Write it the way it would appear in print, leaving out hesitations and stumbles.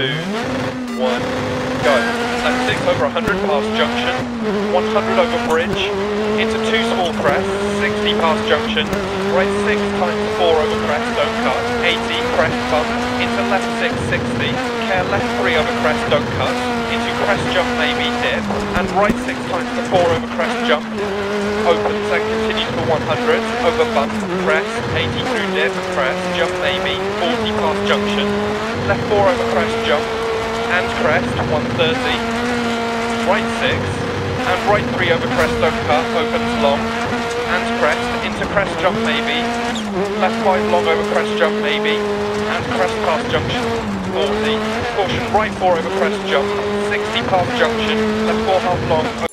2, 1, go. Left 6 over 100 past junction, 100 over bridge, into 2 small crests, 60 past junction, right 6 times 4 over crest, don't cut, 80, crest bump, into left 6, 60, care left 3 over crest, don't cut, into crest jump maybe, dip, and right 6 times 4 over crest jump, opens and continues for 100, over bump, crest, 80 through dip, crest, jump maybe, 40 past junction, left 4 over crest jump, and crest, 130, right 6, and right 3 over crest, don't cut, opens long, and crest, into crest jump maybe, left 5 long over crest jump maybe, and crest past junction, 40, caution right 4 over crest jump, 60 past junction, left 4 half long,